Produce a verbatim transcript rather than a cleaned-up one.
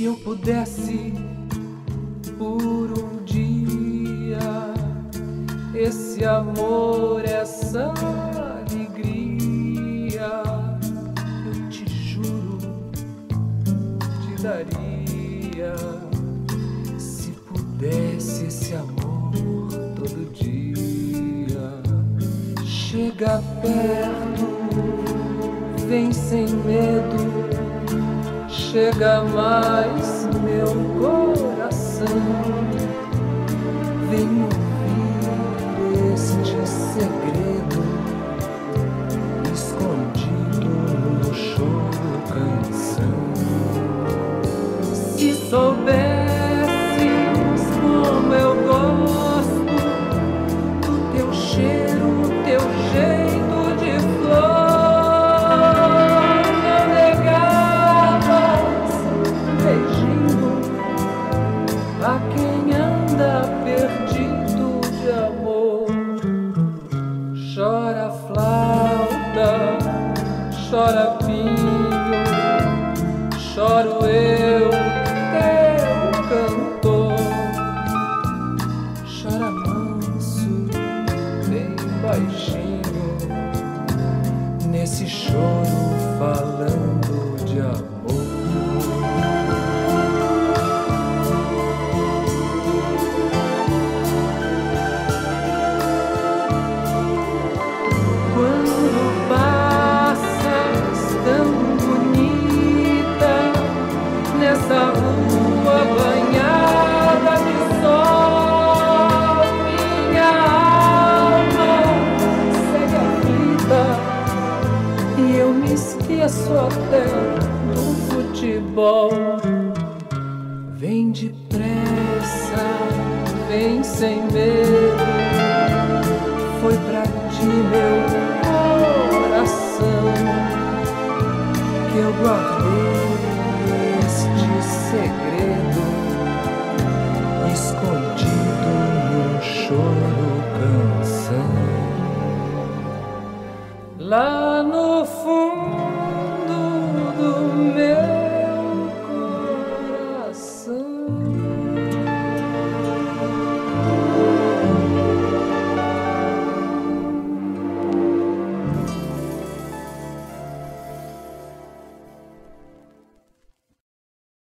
Se eu pudesse por um dia esse amor, essa alegria, eu te juro, te daria. Se pudesse esse amor todo dia. Chega perto, vem sem medo, chega mais, meu coração. Vem ouvir este segredo escondido no choro canção. Se soubesses como eu gosto do teu cheiro, teu jeito de flor, não negavas beijinho a quem anda perdido de amor. Chora flauta, chora pinho, choro eu, teu cantor. Chora manso, bem baixinho, nesse choro falando de amor. Quando passas tão bonita nessa rua banhada de sol, minha alma segue aflita e eu me esqueço até do futebol. Vem depressa, vem sem medo, foi pra ti meu coração que eu guardei este segredo escondido no choro canção. Lá no fundo do meu coração.